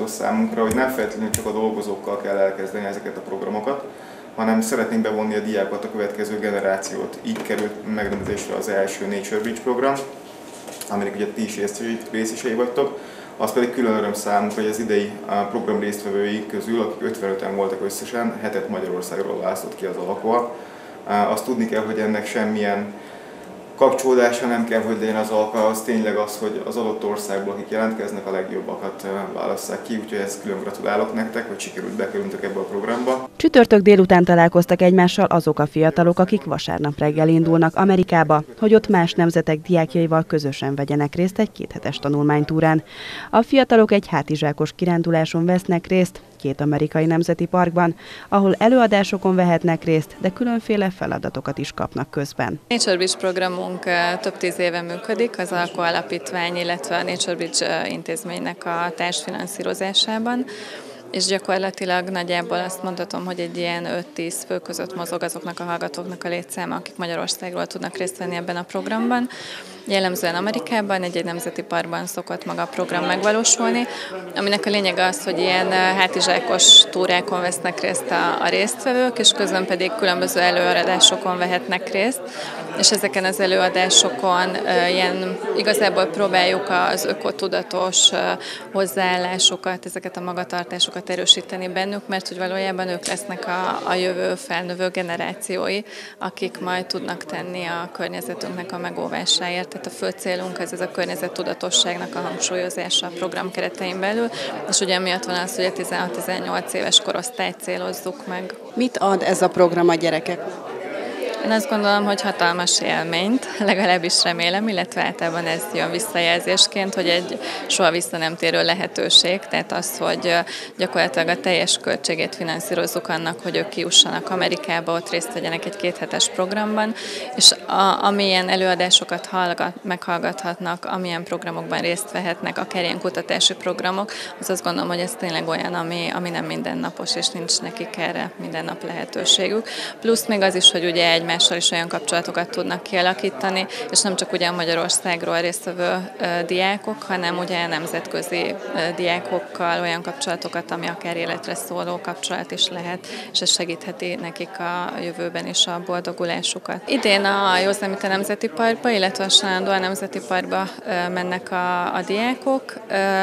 fontos számunkra, hogy nem feltétlenül csak a dolgozókkal kell elkezdeni ezeket a programokat, hanem szeretnénk bevonni a diákokat, a következő generációt. Így került megrendezésre az első Nature Bridge program, aminek ugye ti is részesei vagytok. Az pedig külön öröm számunkra, hogy az idei program résztvevői közül, akik 55-en voltak összesen, 7-et Magyarországról választott ki az Alcoa. Azt tudni kell, hogy ennek semmilyen kapcsolódása nem kell, hogy legyen az Alcoa, az tényleg az, hogy az adott országból, akik jelentkeznek, a legjobbakat válasszák ki, úgyhogy ezt külön gratulálok nektek, hogy sikerült bekerülnök ebbe a programba. Csütörtök délután találkoztak egymással azok a fiatalok, akik vasárnap reggel indulnak Amerikába, hogy ott más nemzetek diákjaival közösen vegyenek részt egy 2 hetes tanulmánytúrán. A fiatalok egy hátizsákos kiránduláson vesznek részt, 2 amerikai nemzeti parkban, ahol előadásokon vehetnek részt, de különféle feladatokat is kapnak közben. Nature Bridge programunk több 10 éve működik, az Alcoa Alapítvány, illetve a Nature Bridge intézménynek a társfinanszírozásában, és gyakorlatilag nagyjából azt mondhatom, hogy egy ilyen 5-10 fő között mozog azoknak a hallgatóknak a létszáma, akik Magyarországról tudnak részt venni ebben a programban. Jellemzően Amerikában, egy nemzeti parkban szokott maga a program megvalósulni, aminek a lényege az, hogy ilyen hátizsákos túrákon vesznek részt a résztvevők, és közben pedig különböző előadásokon vehetnek részt, és ezeken az előadásokon igazából próbáljuk az ökotudatos hozzáállásokat, ezeket a magatartásokat erősíteni bennük, mert hogy valójában ők lesznek a jövő felnövő generációi, akik majd tudnak tenni a környezetünknek a megóvásáért. Tehát a fő célunk ez a környezettudatosságnak a hangsúlyozása a program keretein belül, és ugye miatt van az, hogy a 16-18 éves korosztályt célozzuk meg. Mit ad ez a program a gyerekeknek? Én azt gondolom, hogy hatalmas élményt, legalábbis remélem, illetve általában ez jön visszajelzésként, hogy egy soha vissza nem térő lehetőség, tehát az, hogy gyakorlatilag a teljes költségét finanszírozzuk annak, hogy ők kijussanak Amerikába, ott részt vegyenek egy 2 hetes programban, és amilyen előadásokat meghallgathatnak, amilyen programokban részt vehetnek, akár ilyen kutatási programok, az azt gondolom, hogy ez tényleg olyan, ami nem mindennapos, és nincs nekik erre minden nap lehetőségük. Plusz még az is, hogy ugye egymással is olyan kapcsolatokat tudnak kialakítani, és nem csak ugye Magyarországról résztvevő diákok, hanem ugye nemzetközi diákokkal olyan kapcsolatokat, ami akár életre szóló kapcsolat is lehet, és ez segítheti nekik a jövőben is a boldogulásukat. Idén a Yosemite Nemzeti Parkba, illetve a Shenandoah Nemzeti Parkba mennek a diákok,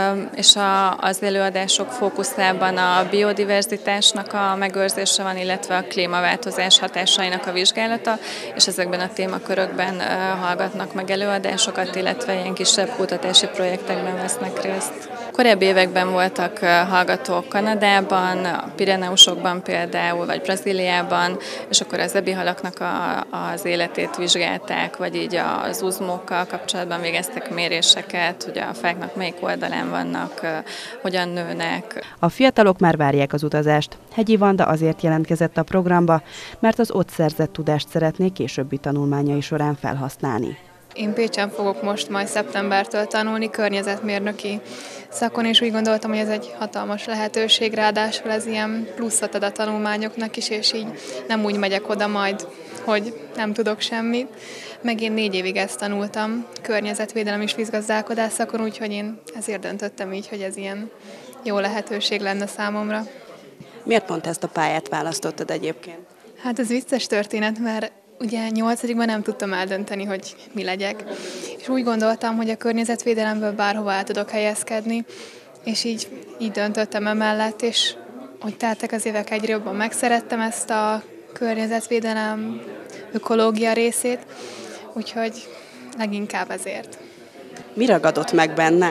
és az előadások fókuszában a biodiverzitásnak a megőrzése van, illetve a klímaváltozás hatásainak a vizsgálata, és ezekben a témakörökben hallgatnak meg előadásokat, illetve ilyen kisebb kutatási projektekben vesznek részt. Korábbi években voltak hallgatók Kanadában, a Pireneusokban például, vagy Brazíliában, és akkor az ebihalaknak az életét vizsgálták, vagy így az uzmókkal kapcsolatban végeztek méréseket, hogy a fáknak melyik oldalán vannak, hogyan nőnek. A fiatalok már várják az utazást. Hegyi Vanda azért jelentkezett a programba, mert az ott szerzett tudást szeretné későbbi tanulmányai során felhasználni. Én Pécsen fogok most majd szeptembertől tanulni környezetmérnöki szakon, és úgy gondoltam, hogy ez egy hatalmas lehetőség, ráadásul ez ilyen pluszat ad a tanulmányoknak is, és így nem úgy megyek oda majd, hogy nem tudok semmit. Meg én 4 évig ezt tanultam, környezetvédelem és vízgazdálkodás szakon, úgyhogy én ezért döntöttem így, hogy ez ilyen jó lehetőség lenne számomra. Miért pont ezt a pályát választottad egyébként? Hát ez vicces történet, mert ugye 8-ban nem tudtam eldönteni, hogy mi legyek. És úgy gondoltam, hogy a környezetvédelemből bárhova el tudok helyezkedni, és így döntöttem emellett, és hogy teltek az évek, egyre jobban megszerettem ezt a környezetvédelem ökológia részét, úgyhogy leginkább ezért. Mi ragadott meg benne?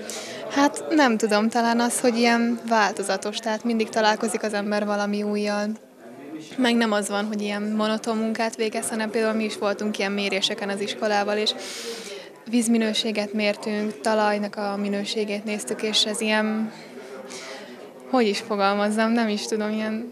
Hát nem tudom, talán az, hogy ilyen változatos, tehát mindig találkozik az ember valami újjal. Meg nem az van, hogy ilyen monoton munkát végez, hanem például mi is voltunk ilyen méréseken az iskolával, és vízminőséget mértünk, talajnak a minőségét néztük, és ez ilyen, hogy is fogalmazzam, nem is tudom, ilyen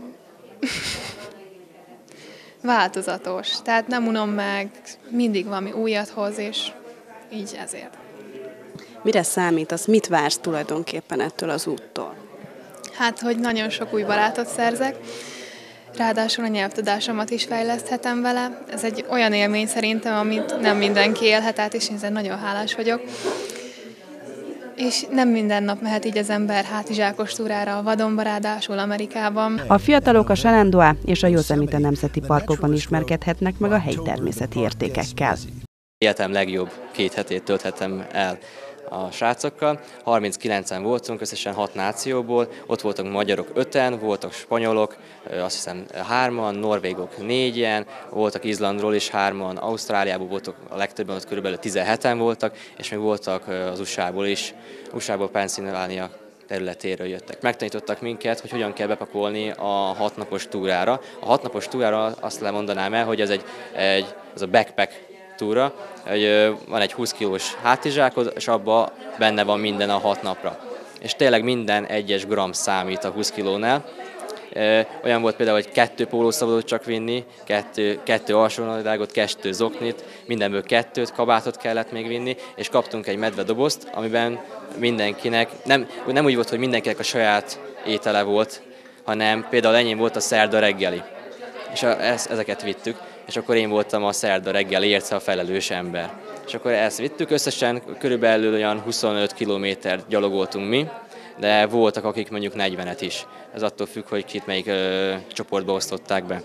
változatos. Tehát nem unom meg, mindig valami újat hoz, és így ezért. Mire számítasz, mit vársz tulajdonképpen ettől az úttól? Hát, hogy nagyon sok új barátot szerzek, ráadásul a nyelvtudásomat is fejleszthetem vele. Ez egy olyan élmény szerintem, amit nem mindenki élhet át, és én ezen nagyon hálás vagyok. és nem minden nap mehet így az ember hátizsákos túrára a vadonba, ráadásul Amerikában. A fiatalok a Shenandoah és a Yosemite nemzeti parkokban ismerkedhetnek meg a helyi természeti értékekkel. Életem legjobb 2 hetét tölthettem el a srácokkal. 39-en voltunk, összesen 6 nációból, ott voltak magyarok 5-en, voltak spanyolok, azt hiszem 3-an, norvégok 4-en, voltak Izlandról is 3-an, Ausztráliából voltak a legtöbben, ott körülbelül 17-en voltak, és még voltak az USA-ból is, USA-ból Pennsylvania területéről jöttek. Megtanítottak minket, hogy hogyan kell bepakolni a 6 napos túrára. A 6 napos túrára azt lemondanám el, hogy ez ez a backpack túra, hogy van egy 20 kilós hátizsákod, és abban benne van minden a 6 napra. És tényleg minden egyes gram számít a 20 kilónál. Olyan volt például, hogy 2 pólószabadot csak vinni, 2 alsónadrágot, 2 zoknit, mindenből 2 kabátot kellett még vinni, és kaptunk egy medvedobozt, amiben mindenkinek, nem úgy volt, hogy mindenkinek a saját étele volt, hanem például enyém volt a szerda reggeli, és ezeket vittük, és akkor én voltam a szerda reggeliért a felelős ember. És akkor ezt vittük, összesen körülbelül olyan 25 kilométert gyalogoltunk mi, de voltak, akik mondjuk 40-et is. Ez attól függ, hogy kit melyik csoportba osztották be.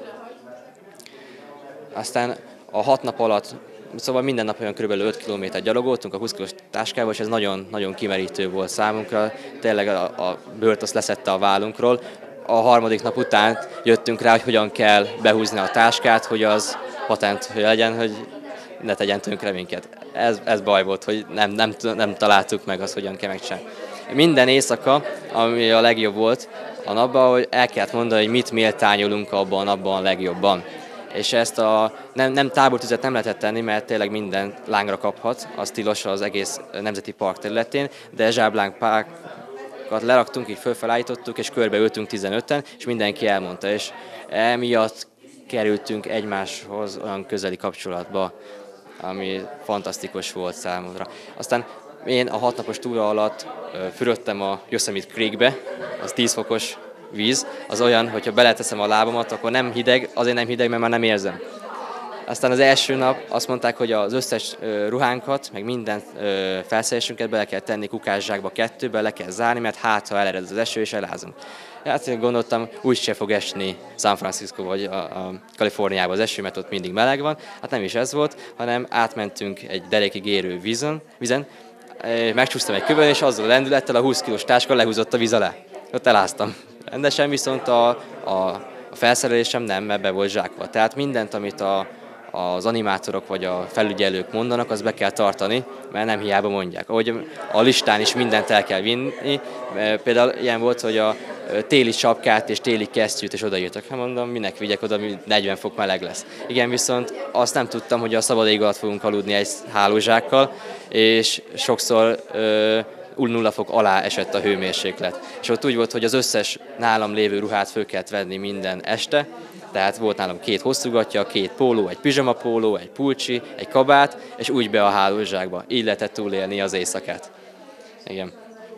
Aztán a 6 nap alatt, szóval minden nap olyan kb. 5 kilométert gyalogoltunk a 20 kilós táskával, és ez nagyon kimerítő volt számunkra. Tényleg a bőrt azt leszette a vállunkról. A 3. nap után jöttünk rá, hogy hogyan kell behúzni a táskát, hogy az patent legyen, hogy ne tegyen tönkre minket. Ez baj volt, hogy nem találtuk meg azt, hogyan kell megcsinálni. Minden éjszaka, ami a legjobb volt a napban, hogy el kellett mondani, hogy mit méltányolunk abban a napban a legjobban. És ezt nem tábortüzet nem lehetett tenni, mert tényleg minden lángra kaphat, az tilos az egész nemzeti park területén, de zsáblángákat leraktunk, így fölfelállítottuk, és körbeültünk 15-en, és mindenki elmondta, és emiatt kerültünk egymáshoz olyan közeli kapcsolatba, ami fantasztikus volt számomra. Aztán én a 6 napos túra alatt fürödtem a Yosemite Creekbe, az 10 fokos víz, az olyan, hogyha beleteszem a lábamat, akkor nem hideg, azért nem hideg, mert már nem érzem. Aztán az első nap azt mondták, hogy az összes ruhánkat, meg minden felszerelésünket bele kell tenni kukászsákba 2-be, le kell zárni, mert hát ha elered az eső, és elázunk. Hát én gondoltam, úgyse fog esni San Francisco vagy a Kaliforniában az eső, mert ott mindig meleg van. Hát nem is ez volt, hanem átmentünk egy derékig érő vízen, megcsúsztam egy kövön, és azzal a lendülettel a 20 kilós táska lehúzott a víz alá. Ott eláztam. Rendesen viszont a felszerelésem nem, mert be volt zsákva. Tehát mindent, amit az animátorok vagy a felügyelők mondanak, azt be kell tartani, mert nem hiába mondják. Ahogy a listán is mindent el kell vinni, például ilyen volt, hogy a téli sapkát és téli kesztyűt is odaírtak. Hát mondom, minek vigyek oda, 40 fok meleg lesz. Igen, viszont azt nem tudtam, hogy a szabad ég alatt fogunk aludni egy hálózsákkal, és sokszor 0 fok alá esett a hőmérséklet. És ott úgy volt, hogy az összes nálam lévő ruhát föl kellett venni minden este, tehát volt nálam 2 hosszúgatja, 2 póló, egy pizsamapóló, egy pulcsi, egy kabát, és úgy be a hálózsákba. Így lehetett túlélni az éjszakát. Igen.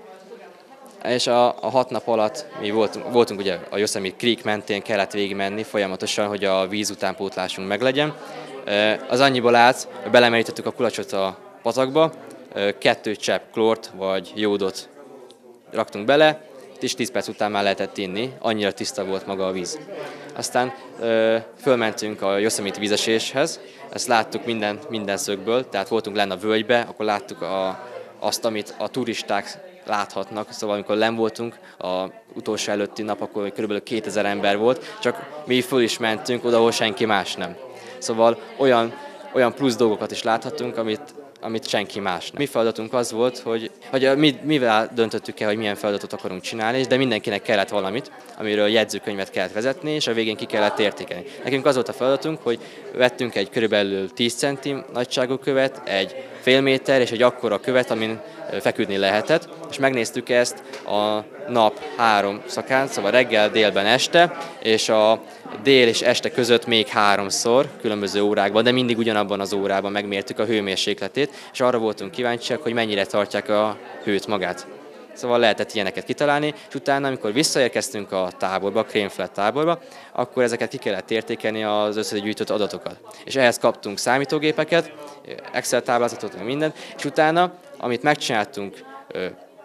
És a 6 nap alatt mi voltunk ugye a Yosemite Creek mentén, kellett végigmenni folyamatosan, hogy a víz utánpótlásunk meglegyen. Az annyiból állt, hogy belemerítettük a kulacsot a patakba, 2 csepp klort vagy jódot raktunk bele, és 10 perc után már lehetett inni, annyira tiszta volt maga a víz. Aztán fölmentünk a Yosemite vízeséshez, ezt láttuk minden szögből, tehát voltunk lenne a völgybe, akkor láttuk azt, amit a turisták láthatnak, szóval amikor lenn voltunk, az utolsó előtti nap, akkor kb. 2000 ember volt, csak mi föl is mentünk oda, ahol senki más nem. Szóval olyan plusz dolgokat is láthatunk, amit senki más nem. Mi feladatunk az volt, hogy mivel döntöttük el, hogy milyen feladatot akarunk csinálni, de mindenkinek kellett valamit, amiről jegyzőkönyvet kellett vezetni, és a végén ki kellett értékelni. Nekünk az volt a feladatunk, hogy vettünk egy körülbelül 10 cm nagyságú követ, egy fél méter és egy akkora követ, amin feküdni lehetett, és megnéztük ezt a nap 3 szakán, szóval reggel, délben, este, és a dél és este között még 3-szor, különböző órákban, de mindig ugyanabban az órában megmértük a hőmérsékletét, és arra voltunk kíváncsiak, hogy mennyire tartják a hőt magát. Szóval lehetett ilyeneket kitalálni, és utána, amikor visszaérkeztünk a táborba, a Crane Flat táborba, akkor ezeket ki kellett értékelni az összegyűjtött adatokat. És ehhez kaptunk számítógépeket, Excel táblázatot, mindent, és utána, amit megcsináltunk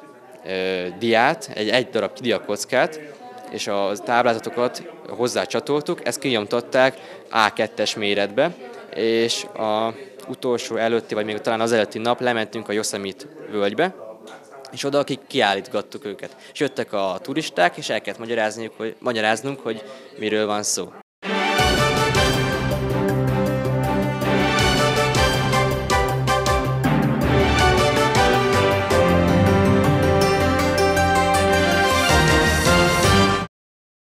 diát, egy darab diakockát, és a táblázatokat hozzácsatoltuk, ezt kinyomtatták A2-es méretbe, és a utolsó előtti, vagy még talán az előtti nap lementünk a Yosemite völgybe, és oda kiállítgattuk őket. És jöttek a turisták, és el kellett magyaráznunk, hogy miről van szó.